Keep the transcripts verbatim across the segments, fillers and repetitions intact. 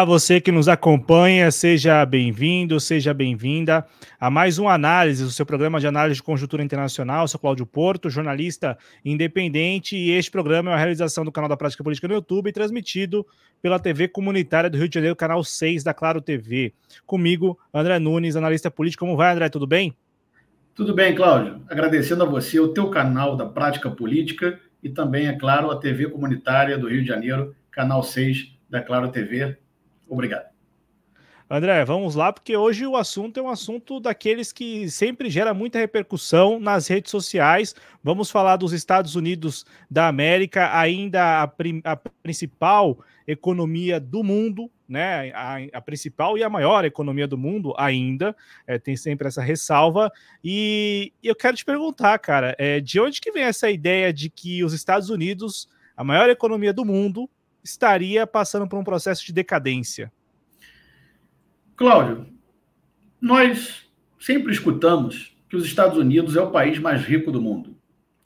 Olá, você que nos acompanha, seja bem-vindo, seja bem-vinda a mais uma análise, o seu programa de análise de conjuntura internacional. Eu sou Cláudio Porto, jornalista independente, e este programa é uma realização do canal da Prática Política no YouTube, transmitido pela T V Comunitária do Rio de Janeiro, canal seis da Claro T V. Comigo, André Nunes, analista político. Como vai, André? Tudo bem? Tudo bem, Cláudio. Agradecendo a você, o teu canal da Prática Política e também, é claro, a T V Comunitária do Rio de Janeiro, canal seis da Claro T V. Obrigado. André, vamos lá, porque hoje o assunto é um assunto daqueles que sempre gera muita repercussão nas redes sociais. Vamos falar dos Estados Unidos da América, ainda a, prim a principal economia do mundo, né? A, a principal e a maior economia do mundo ainda, é, tem sempre essa ressalva. E eu quero te perguntar, cara, é, de onde que vem essa ideia de que os Estados Unidos, a maior economia do mundo, estaria passando por um processo de decadência? Cláudio, nós sempre escutamos que os Estados Unidos é o país mais rico do mundo.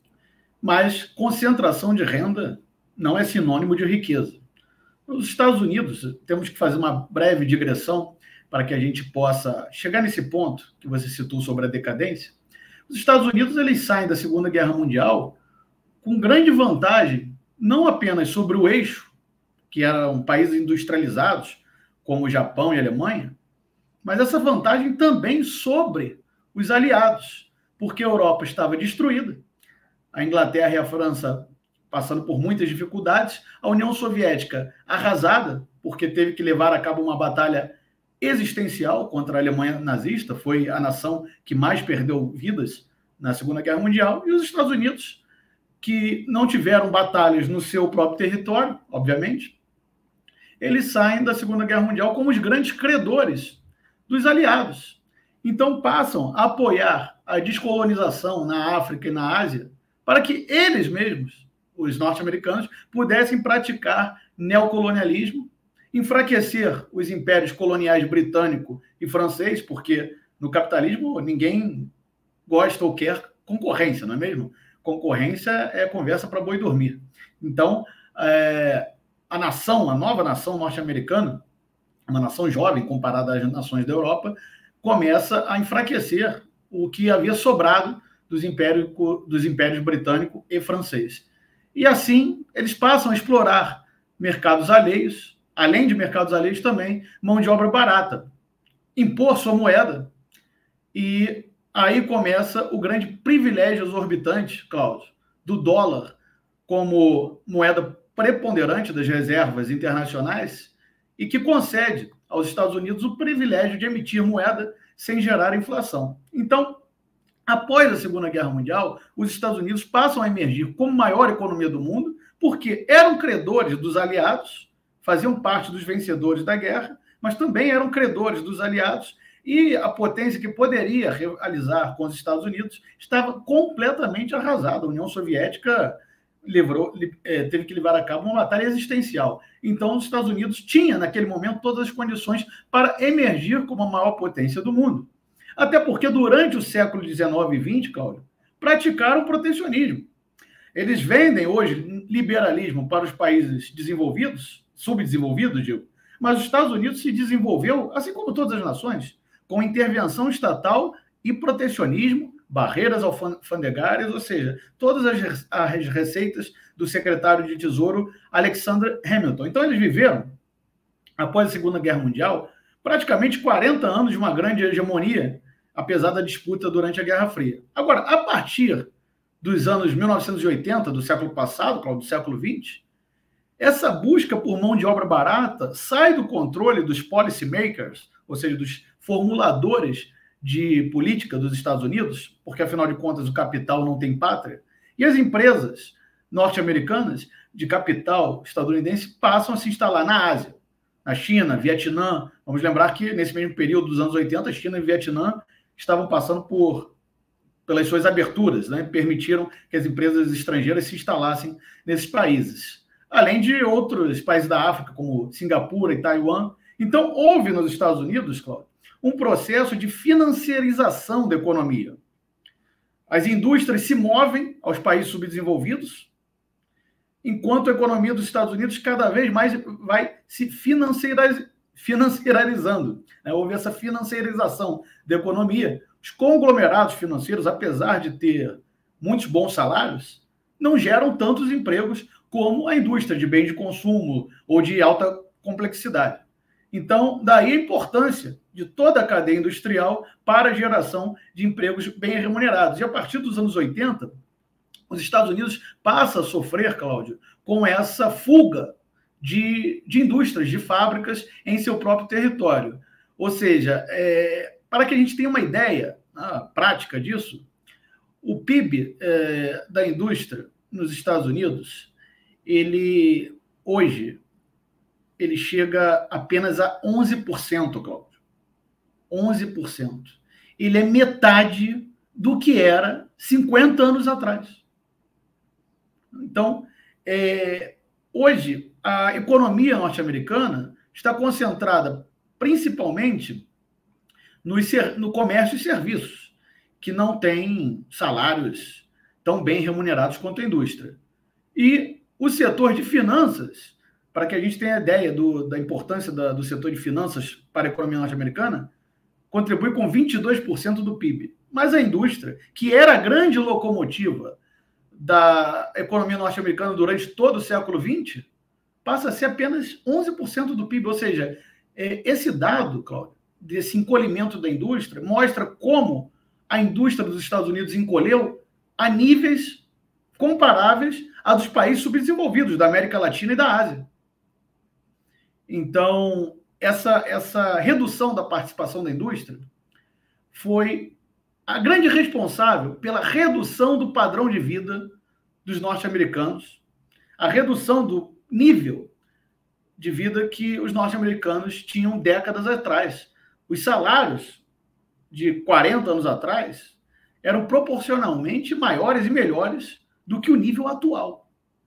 Mas concentração de renda não é sinônimo de riqueza. Os Estados Unidos, temos que fazer uma breve digressão para que a gente possa chegar nesse ponto que você citou sobre a decadência. Os Estados Unidos, eles saem da Segunda Guerra Mundial com grande vantagem, não apenas sobre o eixo, que eram países industrializados, como o Japão e a Alemanha, mas essa vantagem também sobre os aliados, porque a Europa estava destruída, a Inglaterra e a França passando por muitas dificuldades, a União Soviética arrasada, porque teve que levar a cabo uma batalha existencial contra a Alemanha nazista, foi a nação que mais perdeu vidas na Segunda Guerra Mundial, e os Estados Unidos, que não tiveram batalhas no seu próprio território, obviamente, eles saem da Segunda Guerra Mundial como os grandes credores dos aliados. Então passam a apoiar a descolonização na África e na Ásia para que eles mesmos, os norte-americanos, pudessem praticar neocolonialismo, enfraquecer os impérios coloniais britânico e francês, porque no capitalismo ninguém gosta ou quer concorrência, não é mesmo? Concorrência é conversa para boi dormir. Então, é, a nação, a nova nação norte-americana, uma nação jovem comparada às nações da Europa, começa a enfraquecer o que havia sobrado dos impérios, dos impérios britânico e francês. E assim, eles passam a explorar mercados alheios, além de mercados alheios também, mão de obra barata, impor sua moeda. E aí começa o grande privilégio exorbitante, Cláudio, do dólar como moeda preponderante das reservas internacionais e que concede aos Estados Unidos o privilégio de emitir moeda sem gerar inflação. Então, após a Segunda Guerra Mundial, os Estados Unidos passam a emergir como maior economia do mundo, porque eram credores dos aliados, faziam parte dos vencedores da guerra, mas também eram credores dos aliados, e a potência que poderia rivalizar com os Estados Unidos estava completamente arrasada. A União Soviética livrou, teve que levar a cabo uma batalha existencial. Então, os Estados Unidos tinham, naquele momento, todas as condições para emergir como a maior potência do mundo. Até porque, durante o século dezenove e vinte, Cláudio, praticaram protecionismo. Eles vendem hoje liberalismo para os países desenvolvidos, subdesenvolvidos, digo, mas os Estados Unidos se desenvolveu, assim como todas as nações, com intervenção estatal e protecionismo, barreiras alfandegárias, ou seja, todas as, as receitas do secretário de Tesouro Alexander Hamilton. Então, eles viveram, após a Segunda Guerra Mundial, praticamente quarenta anos de uma grande hegemonia, apesar da disputa durante a Guerra Fria. Agora, a partir dos anos mil novecentos e oitenta, do século passado, do século vinte, essa busca por mão de obra barata sai do controle dos policy makers, ou seja, dos formuladores de política dos Estados Unidos, porque, afinal de contas, o capital não tem pátria, e as empresas norte-americanas de capital estadunidense passam a se instalar na Ásia, na China, Vietnã. Vamos lembrar que, nesse mesmo período dos anos oitenta, a China e Vietnã estavam passando por, pelas suas aberturas, né? Permitiram que as empresas estrangeiras se instalassem nesses países, além de outros países da África, como Singapura e Taiwan. Então, houve nos Estados Unidos, Cláudio, um processo de financiarização da economia. As indústrias se movem aos países subdesenvolvidos, enquanto a economia dos Estados Unidos cada vez mais vai se financiariz... financiarizando, né? Houve essa financiarização da economia. Os conglomerados financeiros, apesar de ter muitos bons salários, não geram tantos empregos como a indústria de bens de consumo ou de alta complexidade. Então, daí a importância de toda a cadeia industrial para a geração de empregos bem remunerados. E a partir dos anos oitenta, os Estados Unidos passam a sofrer, Cláudio, com essa fuga de, de indústrias, de fábricas em seu próprio território. Ou seja, é, para que a gente tenha uma ideia ah, prática disso, o P I B é, da indústria nos Estados Unidos, ele hoje ele chega apenas a onze por cento, Cláudio. onze por cento. Ele é metade do que era cinquenta anos atrás. Então, é, hoje, a economia norte-americana está concentrada principalmente no, no comércio e serviços, que não tem salários tão bem remunerados quanto a indústria. E o setor de finanças, para que a gente tenha ideia do, da importância da, do setor de finanças para a economia norte-americana, contribui com vinte e dois por cento do P I B. Mas a indústria, que era a grande locomotiva da economia norte-americana durante todo o século vinte, passa a ser apenas onze por cento do P I B. Ou seja, esse dado, Cláudio, desse encolhimento da indústria, mostra como a indústria dos Estados Unidos encolheu a níveis comparáveis a dos países subdesenvolvidos da América Latina e da Ásia. Então, essa, essa redução da participação da indústria foi a grande responsável pela redução do padrão de vida dos norte-americanos, a redução do nível de vida que os norte-americanos tinham décadas atrás. Os salários de quarenta anos atrás eram proporcionalmente maiores e melhores do que o nível atual.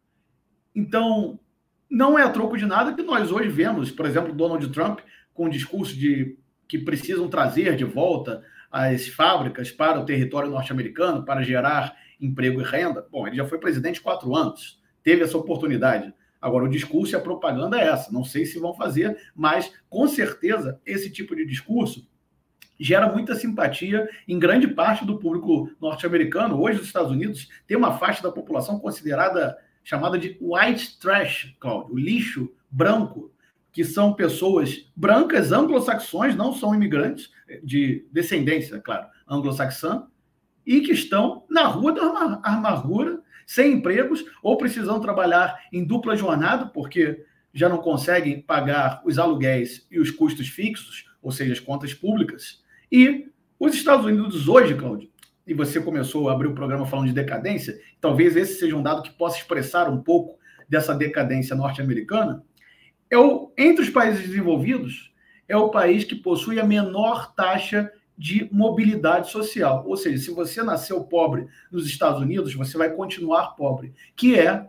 Então, não é a troco de nada que nós hoje vemos, por exemplo, Donald Trump com o discurso de que precisam trazer de volta as fábricas para o território norte-americano para gerar emprego e renda. Bom, ele já foi presidente quatro anos, teve essa oportunidade. Agora, o discurso e a propaganda é essa. Não sei se vão fazer, mas, com certeza, esse tipo de discurso gera muita simpatia em grande parte do público norte-americano. Hoje, os Estados Unidos têm uma faixa da população considerada, chamada de white trash, Cláudio, o lixo branco, que são pessoas brancas, anglo-saxões, não são imigrantes, de descendência, claro, anglo-saxã, e que estão na rua da amargura, sem empregos, ou precisam trabalhar em dupla jornada, porque já não conseguem pagar os aluguéis e os custos fixos, ou seja, as contas públicas. E os Estados Unidos hoje, Cláudio, e você começou a abrir o programa falando de decadência, talvez esse seja um dado que possa expressar um pouco dessa decadência norte-americana, é o, entre os países desenvolvidos, é o país que possui a menor taxa de mobilidade social. Ou seja, se você nasceu pobre nos Estados Unidos, você vai continuar pobre, que é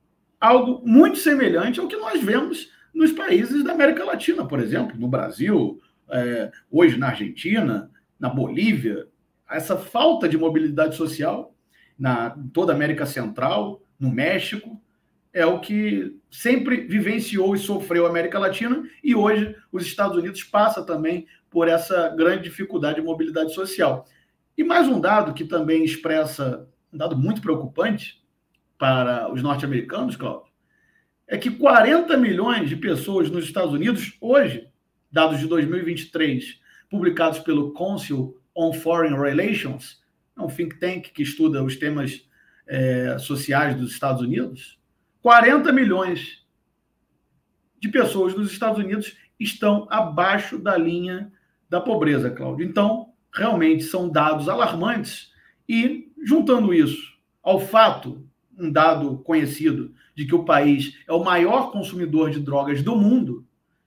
algo muito semelhante ao que nós vemos nos países da América Latina, por exemplo, no Brasil, é, hoje na Argentina, na Bolívia. Essa falta de mobilidade social na toda a América Central, no México, é o que sempre vivenciou e sofreu a América Latina, e hoje os Estados Unidos passa também por essa grande dificuldade de mobilidade social. E mais um dado que também expressa, um dado muito preocupante para os norte-americanos, Cláudio, é que quarenta milhões de pessoas nos Estados Unidos, hoje, dados de dois mil e vinte e três, publicados pelo Council on Foreign Relations, é um think tank que estuda os temas é, sociais dos Estados Unidos, quarenta milhões de pessoas nos Estados Unidos estão abaixo da linha da pobreza, Cláudio. Então, realmente são dados alarmantes e, juntando isso ao fato, um dado conhecido, de que o país é o maior consumidor de drogas do mundo,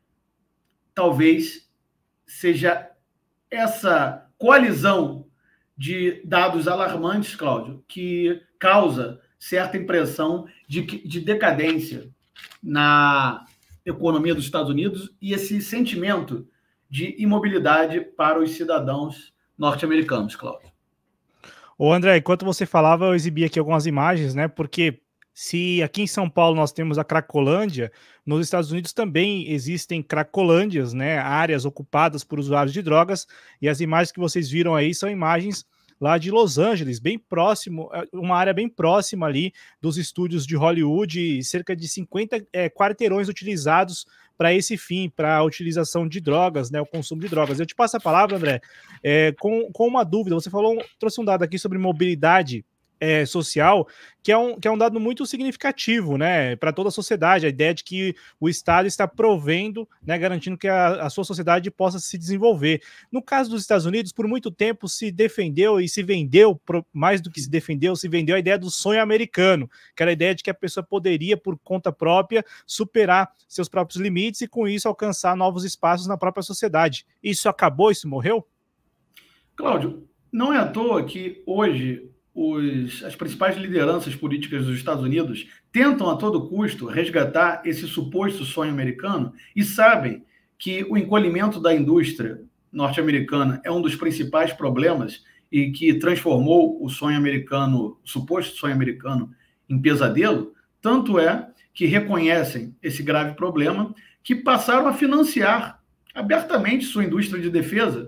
talvez seja essa coalizão de dados alarmantes, Cláudio, que causa certa impressão de, de decadência na economia dos Estados Unidos e esse sentimento de imobilidade para os cidadãos norte-americanos, Cláudio. Ô André, enquanto você falava, eu exibi aqui algumas imagens, né? Porque Se aqui em São Paulo nós temos a Cracolândia, nos Estados Unidos também existem Cracolândias, né, áreas ocupadas por usuários de drogas, e as imagens que vocês viram aí são imagens lá de Los Angeles, bem próximo, uma área bem próxima ali dos estúdios de Hollywood, e cerca de cinquenta é, quarteirões utilizados para esse fim, para a utilização de drogas, né, o consumo de drogas. Eu te passo a palavra, André, é, com, com uma dúvida. Você falou, trouxe um dado aqui sobre mobilidade É, social, que é, um, que é um dado muito significativo, né, para toda a sociedade, a ideia de que o Estado está provendo, né, garantindo que a, a sua sociedade possa se desenvolver. No caso dos Estados Unidos, por muito tempo se defendeu e se vendeu, mais do que se defendeu, se vendeu a ideia do sonho americano, que era a ideia de que a pessoa poderia, por conta própria, superar seus próprios limites e, com isso, alcançar novos espaços na própria sociedade. Isso acabou? Isso morreu? Cláudio, não é à toa que hoje Os, as principais lideranças políticas dos Estados Unidos tentam a todo custo resgatar esse suposto sonho americano e sabem que o encolhimento da indústria norte-americana é um dos principais problemas e que transformou o sonho americano, o suposto sonho americano, em pesadelo. Tanto é que reconhecem esse grave problema que passaram a financiar abertamente sua indústria de defesa,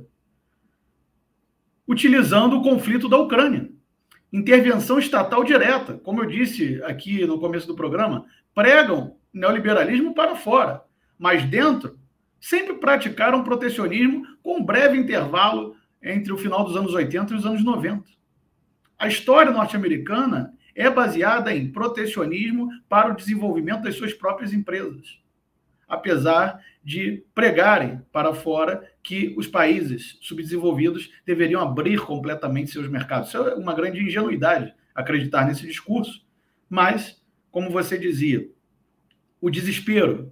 utilizando o conflito da Ucrânia. Intervenção estatal direta, como eu disse aqui no começo do programa, pregam neoliberalismo para fora, mas dentro sempre praticaram protecionismo com um breve intervalo entre o final dos anos oitenta e os anos noventa. A história norte-americana é baseada em protecionismo para o desenvolvimento das suas próprias empresas, apesar de pregarem para fora que os países subdesenvolvidos deveriam abrir completamente seus mercados. Isso é uma grande ingenuidade, acreditar nesse discurso. Mas, como você dizia, o desespero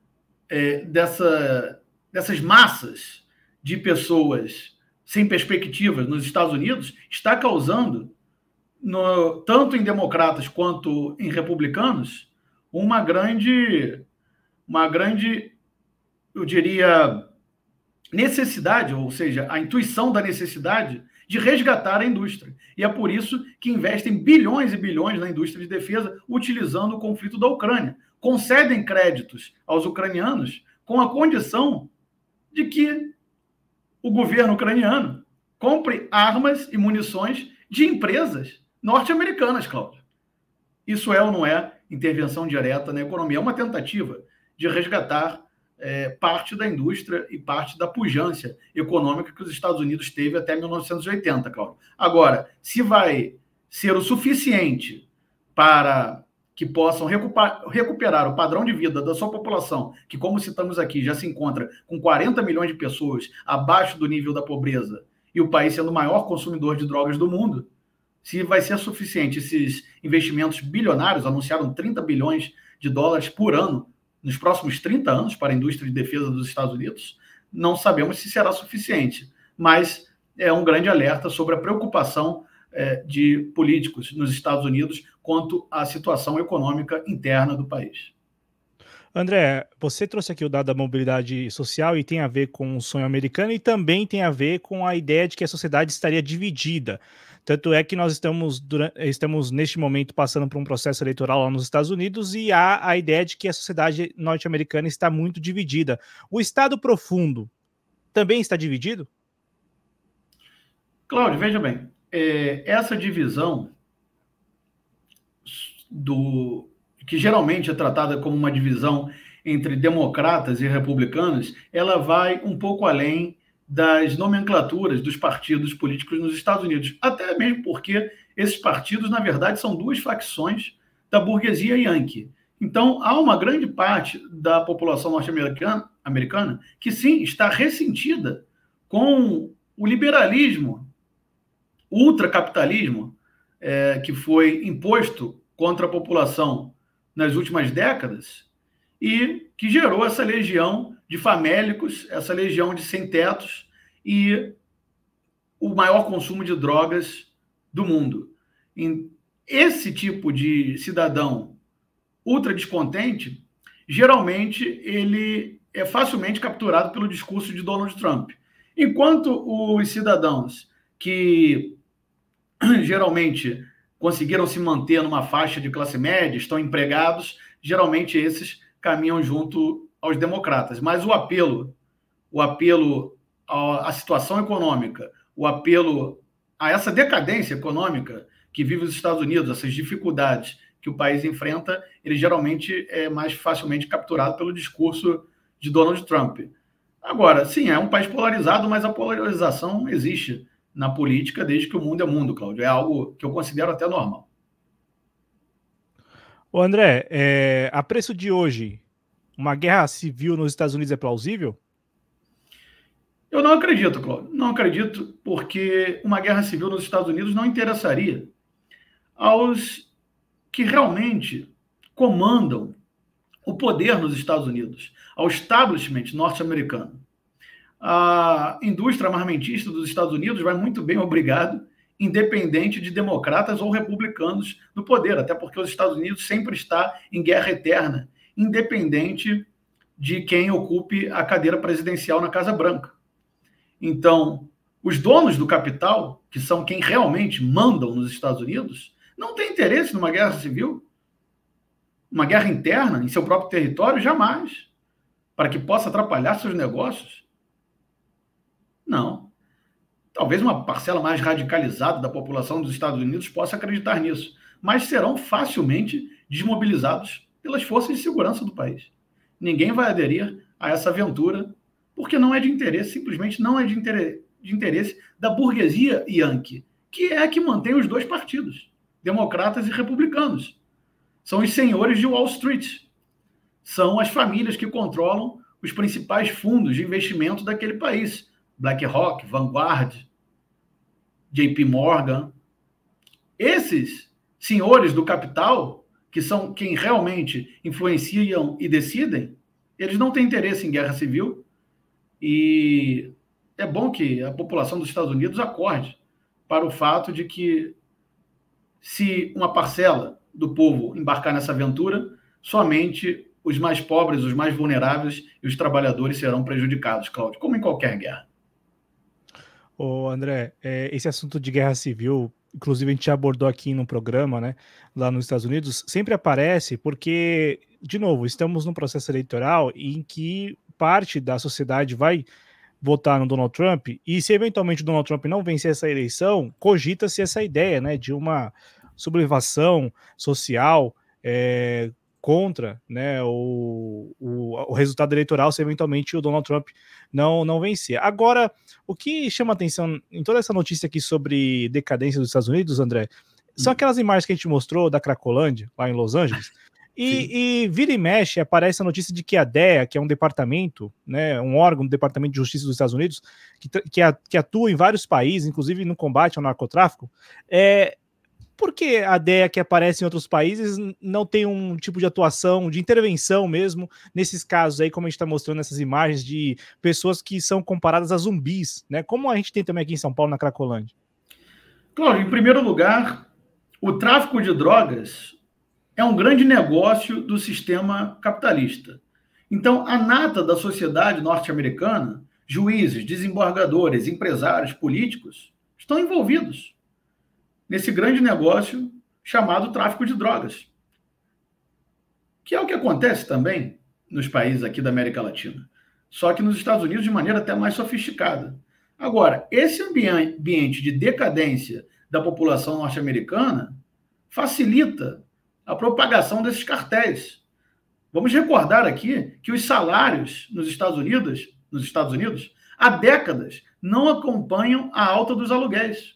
é, dessa, dessas massas de pessoas sem perspectivas nos Estados Unidos está causando, no, tanto em democratas quanto em republicanos, uma grande... uma grande, eu diria, necessidade, ou seja, a intuição da necessidade de resgatar a indústria. E é por isso que investem bilhões e bilhões na indústria de defesa, utilizando o conflito da Ucrânia. Concedem créditos aos ucranianos com a condição de que o governo ucraniano compre armas e munições de empresas norte-americanas, Cláudio. Isso é ou não é intervenção direta na economia? É uma tentativa de resgatar é, parte da indústria e parte da pujança econômica que os Estados Unidos teve até mil novecentos e oitenta, Cláudio. Agora, se vai ser o suficiente para que possam recuperar, recuperar o padrão de vida da sua população, que, como citamos aqui, já se encontra com quarenta milhões de pessoas abaixo do nível da pobreza, e o país sendo o maior consumidor de drogas do mundo, se vai ser suficiente esses investimentos bilionários, anunciaram trinta bilhões de dólares por ano, nos próximos trinta anos para a indústria de defesa dos Estados Unidos, não sabemos se será suficiente, mas é um grande alerta sobre a preocupação é, de políticos nos Estados Unidos quanto à situação econômica interna do país. André, você trouxe aqui o dado da mobilidade social e tem a ver com o sonho americano e também tem a ver com a ideia de que a sociedade estaria dividida. Tanto é que nós estamos, durante, estamos neste momento, passando por um processo eleitoral lá nos Estados Unidos e há a ideia de que a sociedade norte-americana está muito dividida. O Estado profundo também está dividido? Cláudio, veja bem, é, essa divisão do... que geralmente é tratada como uma divisão entre democratas e republicanos, ela vai um pouco além das nomenclaturas dos partidos políticos nos Estados Unidos, até mesmo porque esses partidos, na verdade, são duas facções da burguesia yankee. Então, há uma grande parte da população norte-americana americana que, sim, está ressentida com o liberalismo, o ultracapitalismo é, que foi imposto contra a população nas últimas décadas e que gerou essa legião de famélicos, essa legião de sem-tetos e o maior consumo de drogas do mundo. E esse tipo de cidadão ultra descontente, geralmente ele é facilmente capturado pelo discurso de Donald Trump. Enquanto os cidadãos que geralmente conseguiram se manter numa faixa de classe média, estão empregados, geralmente esses caminham junto aos democratas. Mas o apelo, o apelo à situação econômica, o apelo a essa decadência econômica que vive os Estados Unidos, essas dificuldades que o país enfrenta, ele geralmente é mais facilmente capturado pelo discurso de Donald Trump. Agora, sim, é um país polarizado, mas a polarização existe na política desde que o mundo é mundo, Cláudio. É algo que eu considero até normal. Ô André, é, a preço de hoje, uma guerra civil nos Estados Unidos é plausível? Eu não acredito, Cláudio. Não acredito, porque uma guerra civil nos Estados Unidos não interessaria aos que realmente comandam o poder nos Estados Unidos, ao establishment norte-americano. A indústria armamentista dos Estados Unidos vai muito bem, obrigado, independente de democratas ou republicanos no poder, até porque os Estados Unidos sempre está em guerra eterna, independente de quem ocupe a cadeira presidencial na Casa Branca. Então, os donos do capital, que são quem realmente mandam nos Estados Unidos, não têm interesse numa guerra civil, uma guerra interna em seu próprio território, jamais, para que possa atrapalhar seus negócios. Não. Talvez uma parcela mais radicalizada da população dos Estados Unidos possa acreditar nisso, mas serão facilmente desmobilizados pelas forças de segurança do país. Ninguém vai aderir a essa aventura, porque não é de interesse, simplesmente não é de interesse, de interesse da burguesia yankee, que é a que mantém os dois partidos, democratas e republicanos. São os senhores de Wall Street. São as famílias que controlam os principais fundos de investimento daquele país. BlackRock, Vanguard, J P Morgan. Esses senhores do capital, que são quem realmente influenciam e decidem, eles não têm interesse em guerra civil, e é bom que a população dos Estados Unidos acorde para o fato de que, se uma parcela do povo embarcar nessa aventura, somente os mais pobres, os mais vulneráveis e os trabalhadores serão prejudicados, Cláudio, como em qualquer guerra. Ô André, é, esse assunto de guerra civil, inclusive a gente já abordou aqui no programa, né, lá nos Estados Unidos, sempre aparece porque, de novo, estamos num processo eleitoral em que parte da sociedade vai votar no Donald Trump, e se eventualmente o Donald Trump não vencer essa eleição, cogita-se essa ideia, né, de uma sublevação social é, contra, né, o, o, o resultado eleitoral se eventualmente o Donald Trump não, não vencer. Agora, o que chama atenção em toda essa notícia aqui sobre decadência dos Estados Unidos, André, são aquelas imagens que a gente mostrou da Cracolândia, lá em Los Angeles, e, e vira e mexe, aparece a notícia de que a D E A, que é um departamento, né, um órgão do Departamento de Justiça dos Estados Unidos, que, que, que atua em vários países, inclusive no combate ao narcotráfico, é... Por que a D E A que aparece em outros países não tem um tipo de atuação, de intervenção mesmo, nesses casos aí, como a gente está mostrando nessas imagens de pessoas que são comparadas a zumbis, né? Como a gente tem também aqui em São Paulo, na Cracolândia? Claro, em primeiro lugar, o tráfico de drogas é um grande negócio do sistema capitalista. Então, a nata da sociedade norte-americana, juízes, desembargadores, empresários, políticos, estão envolvidos nesse grande negócio chamado tráfico de drogas, que é o que acontece também nos países aqui da América Latina, só que nos Estados Unidos de maneira até mais sofisticada. Agora, esse ambiente de decadência da população norte-americana facilita a propagação desses cartéis. Vamos recordar aqui que os salários nos Estados Unidos, nos Estados Unidos, há décadas não acompanham a alta dos aluguéis.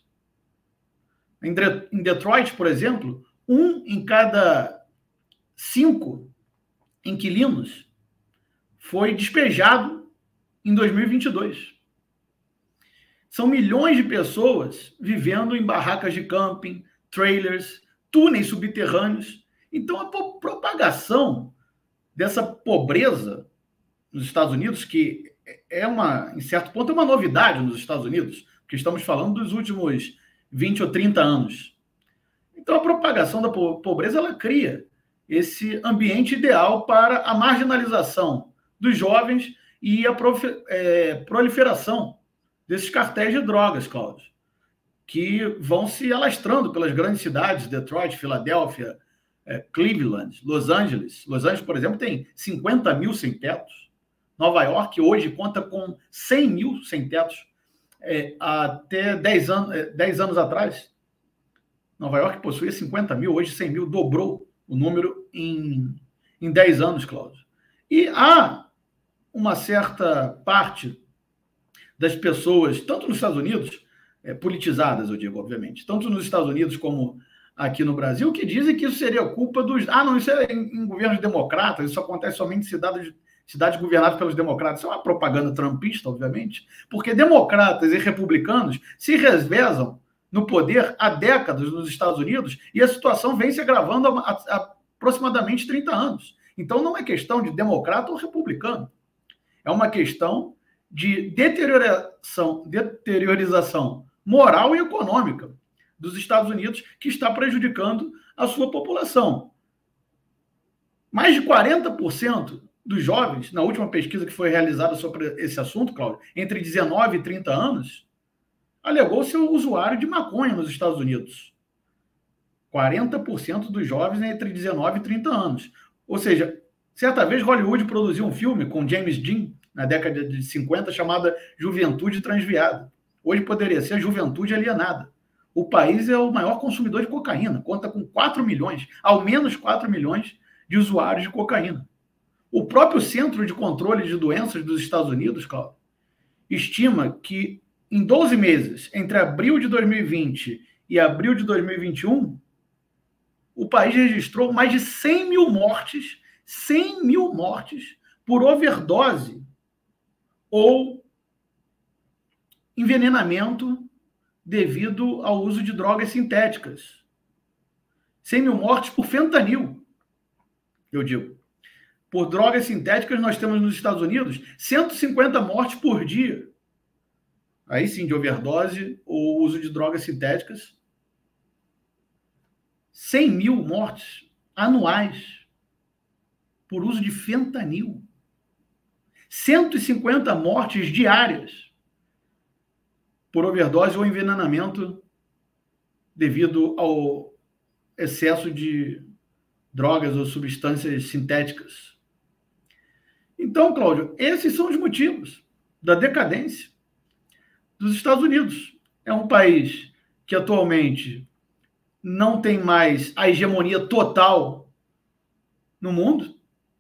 Em Detroit, por exemplo, um em cada cinco inquilinos foi despejado em dois mil e vinte e dois. São milhões de pessoas vivendo em barracas de camping, trailers, túneis subterrâneos. Então, a propagação dessa pobreza nos Estados Unidos, que é uma, em certo ponto, é uma novidade nos Estados Unidos, porque estamos falando dos últimos vinte ou trinta anos. Então, a propagação da pobreza, ela cria esse ambiente ideal para a marginalização dos jovens e a proliferação desses cartéis de drogas, Cláudio, que vão se alastrando pelas grandes cidades, Detroit, Filadélfia, é, Cleveland, Los Angeles. Los Angeles, por exemplo, tem cinquenta mil sem-tetos. Nova York hoje conta com cem mil sem-tetos. É, até dez anos, é, dez anos atrás, Nova York possuía cinquenta mil, hoje cem mil, dobrou o número em, em dez anos, Cláudio. E há uma certa parte das pessoas, tanto nos Estados Unidos, é, politizadas, eu digo, obviamente, tanto nos Estados Unidos como aqui no Brasil, que dizem que isso seria culpa dos... Ah, não, isso é em, em governos democratas, isso acontece somente em cidades, cidades governadas pelos democratas. Isso é uma propaganda trumpista, obviamente, porque democratas e republicanos se revezam no poder há décadas nos Estados Unidos e a situação vem se agravando há, há, há aproximadamente trinta anos. Então, não é questão de democrata ou republicano. É uma questão de deterioração, deteriorização moral e econômica dos Estados Unidos que está prejudicando a sua população. Mais de quarenta por cento dos jovens, na última pesquisa que foi realizada sobre esse assunto, Cláudio, entre dezenove e trinta anos, alegou ser usuário de maconha nos Estados Unidos. quarenta por cento dos jovens entre dezenove e trinta anos. Ou seja, certa vez Hollywood produziu um filme com James Dean, na década de cinquenta, chamada Juventude Transviada. Hoje poderia ser Juventude Alienada. O país é o maior consumidor de cocaína, conta com quatro milhões, ao menos quatro milhões de usuários de cocaína. O próprio Centro de Controle de Doenças dos Estados Unidos, Cláudio, estima que em doze meses, entre abril de dois mil e vinte e abril de dois mil e vinte e um, o país registrou mais de cem mil mortes, cem mil mortes por overdose ou envenenamento devido ao uso de drogas sintéticas. cem mil mortes por fentanil, eu digo. Por drogas sintéticas, nós temos nos Estados Unidos cento e cinquenta mortes por dia. Aí sim, de overdose ou uso de drogas sintéticas. cem mil mortes anuais por uso de fentanil. cento e cinquenta mortes diárias por overdose ou envenenamento devido ao excesso de drogas ou substâncias sintéticas. Então, Cláudio, esses são os motivos da decadência dos Estados Unidos. É um país que atualmente não tem mais a hegemonia total no mundo.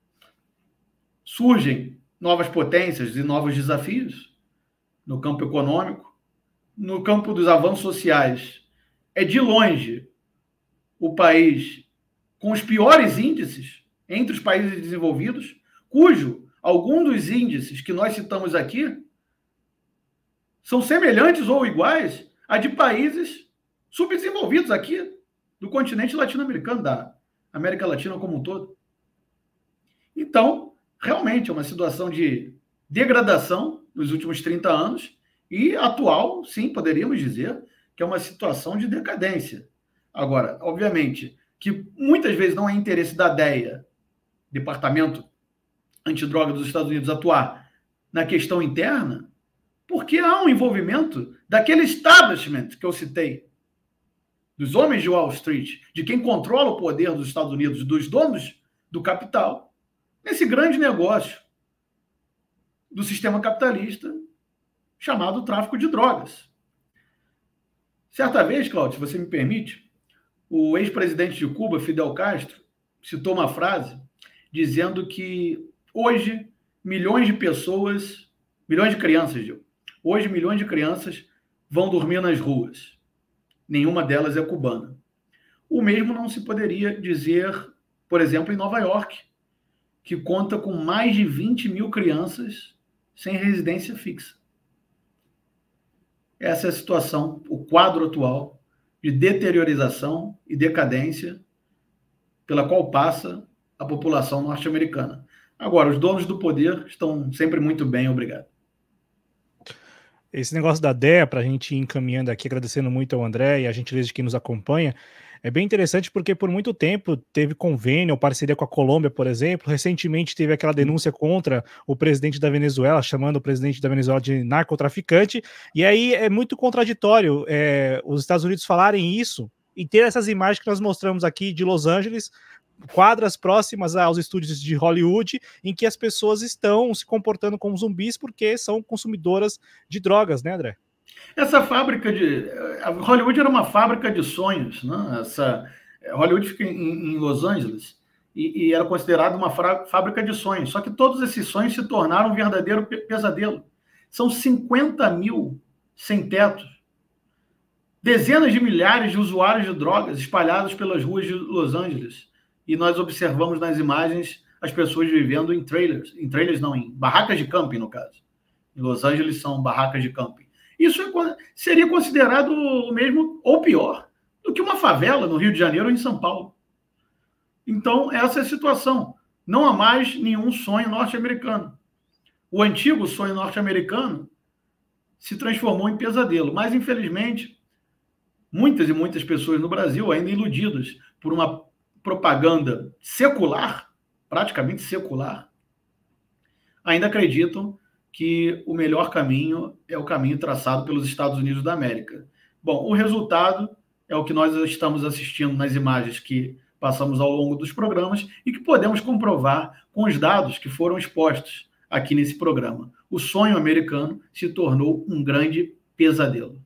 Surgem novas potências e novos desafios no campo econômico, no campo dos avanços sociais. É de longe o país com os piores índices entre os países desenvolvidos, cujo alguns dos índices que nós citamos aqui são semelhantes ou iguais a de países subdesenvolvidos aqui do continente latino-americano, da América Latina como um todo. Então, realmente é uma situação de degradação nos últimos trinta anos e atual, sim, poderíamos dizer que é uma situação de decadência. Agora, obviamente, que muitas vezes não é interesse da D E A, Departamento Antidroga dos Estados Unidos, atuar na questão interna, porque há um envolvimento daquele establishment que eu citei, dos homens de Wall Street, de quem controla o poder dos Estados Unidos, dos donos do capital, nesse grande negócio do sistema capitalista chamado tráfico de drogas. Certa vez, Cláudio, se você me permite, o ex-presidente de Cuba, Fidel Castro, citou uma frase dizendo que hoje milhões de pessoas, milhões de crianças, digo, hoje milhões de crianças vão dormir nas ruas. Nenhuma delas é cubana. O mesmo não se poderia dizer, por exemplo, em Nova York, que conta com mais de vinte mil crianças sem residência fixa. Essa é a situação, o quadro atual de deteriorização e decadência pela qual passa a população norte-americana. Agora, os donos do poder estão sempre muito bem, obrigado. Esse negócio da D E A, para a gente ir encaminhando aqui, agradecendo muito ao André e a gentileza de quem nos acompanha, É bem interessante porque por muito tempo teve convênio, parceria com a Colômbia, por exemplo. Recentemente teve aquela denúncia contra o presidente da Venezuela, chamando o presidente da Venezuela de narcotraficante. E aí é muito contraditório é, os Estados Unidos falarem isso e ter essas imagens que nós mostramos aqui de Los Angeles, quadras próximas aos estúdios de Hollywood, em que as pessoas estão se comportando como zumbis porque são consumidoras de drogas, né, André? Essa fábrica de... A Hollywood era uma fábrica de sonhos, né? Essa... Hollywood fica em, em Los Angeles e, e era considerada uma fábrica de sonhos. Só que todos esses sonhos se tornaram um verdadeiro pesadelo. São cinquenta mil sem-teto, dezenas de milhares de usuários de drogas espalhados pelas ruas de Los Angeles. E nós observamos nas imagens as pessoas vivendo em trailers. Em trailers não, em barracas de camping, no caso. Em Los Angeles são barracas de camping. Isso seria considerado o mesmo, ou pior, do que uma favela no Rio de Janeiro ou em São Paulo. Então, essa é a situação. Não há mais nenhum sonho norte-americano. O antigo sonho norte-americano se transformou em pesadelo. Mas, infelizmente, muitas e muitas pessoas no Brasil, ainda iludidas por uma propaganda secular, praticamente secular, ainda acreditam que o melhor caminho é o caminho traçado pelos Estados Unidos da América. Bom, o resultado é o que nós estamos assistindo nas imagens que passamos ao longo dos programas e que podemos comprovar com os dados que foram expostos aqui nesse programa. O sonho americano se tornou um grande pesadelo.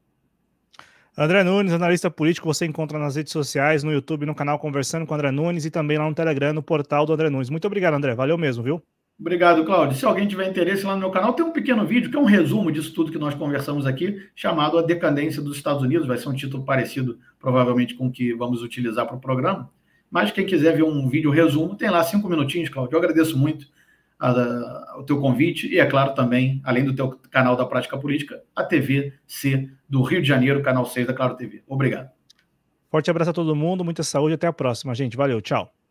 André Nunes, analista político, você encontra nas redes sociais, no YouTube, no canal Conversando com André Nunes e também lá no Telegram, no portal do André Nunes. Muito obrigado, André. Valeu mesmo, viu? Obrigado, Cláudio. Se alguém tiver interesse lá no meu canal, tem um pequeno vídeo que é um resumo disso tudo que nós conversamos aqui, chamado A Decadência dos Estados Unidos. Vai ser um título parecido, provavelmente, com o que vamos utilizar para o programa. Mas quem quiser ver um vídeo resumo, tem lá cinco minutinhos, Cláudio. Eu agradeço muito a, a, o teu convite e, é claro, também, além do teu canal da Prática Política, a T V C do Rio de Janeiro, canal seis da Claro T V. Obrigado. Forte abraço a todo mundo, muita saúde, até a próxima, gente. Valeu, tchau.